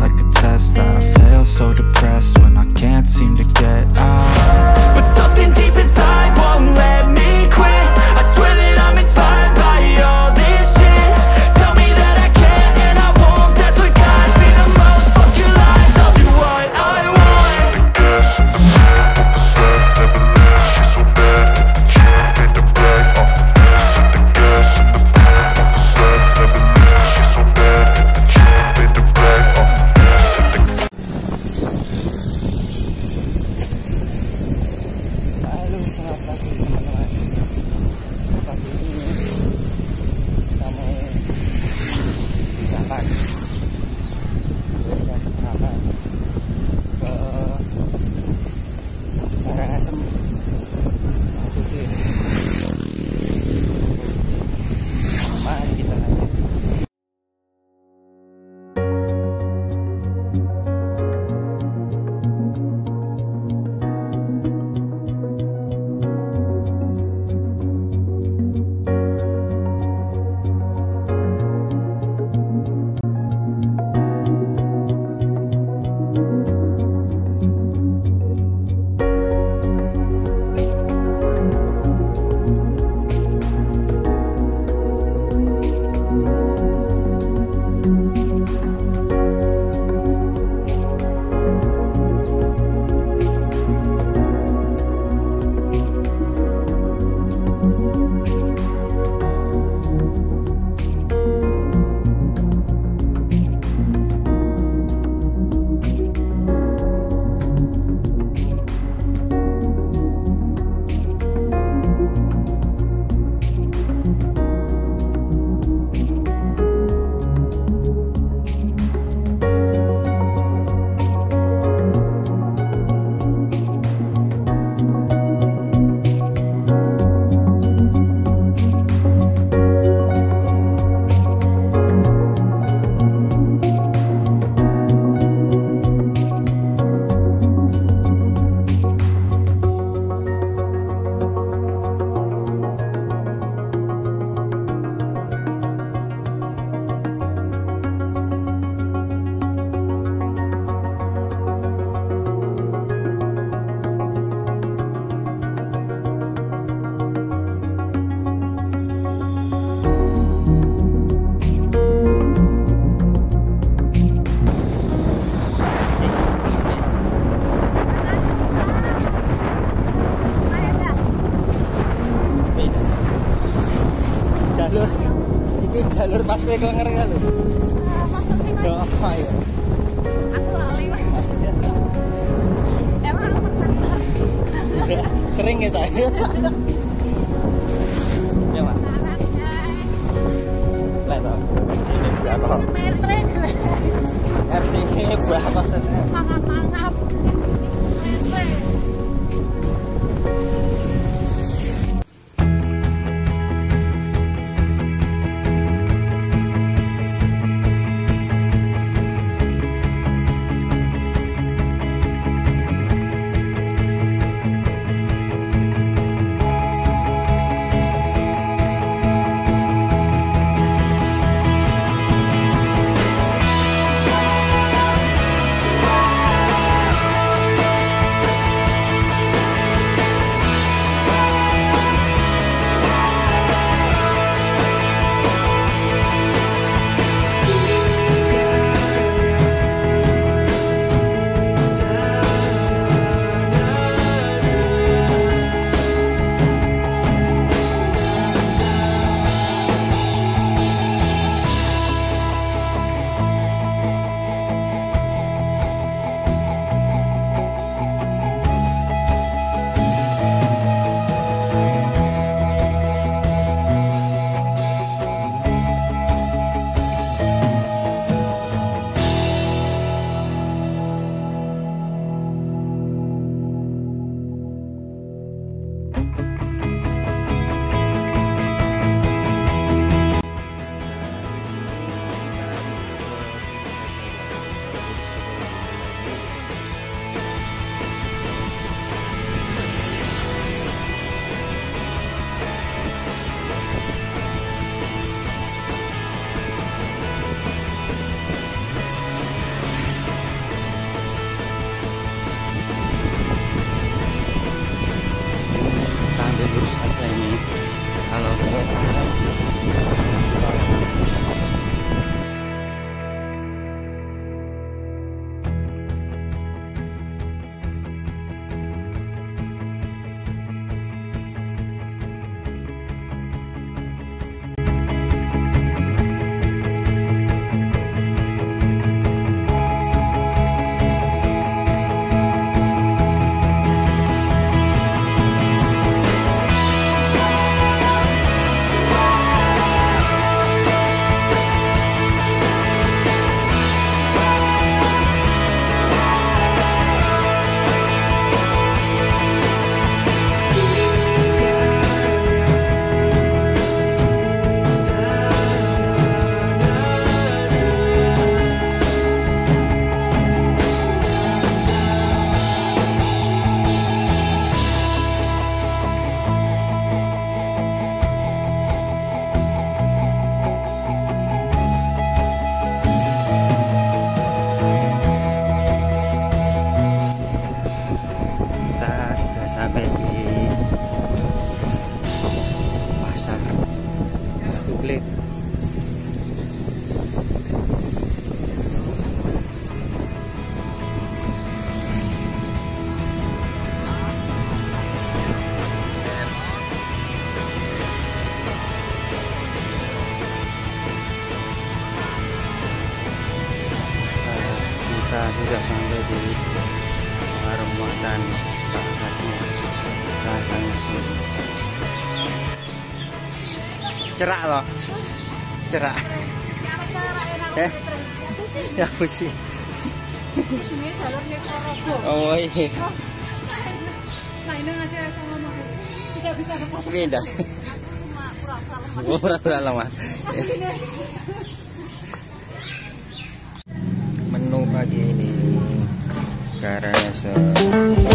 like a test that I fail, so depressed when I can't seem to get out. But something deep inside won't let me quit. I swear that I'm inspired by all this shit. Tell me that I can and I won't. That's what guides me the most. Fuck your lies, I'll do what I want. Jalur pas kowe klenger ya lho. Yo apa ya? Aku lali Mas. Emang aku pernah. Sering ya ta? Ya, Mas. Lah to. Ini berapa? RC-nya berapa? Mangap. Kita sudah sampai di warung makan Pak Ratmo. Kita langsung cerak loh, cerak. Ya sih. Ini jalurnya Sorogo. Oh iya. Nah ini ngasih rasa ngomong. Tidak bisa dapat. Beda. Pura-pura lemah. Menu pagi ini karena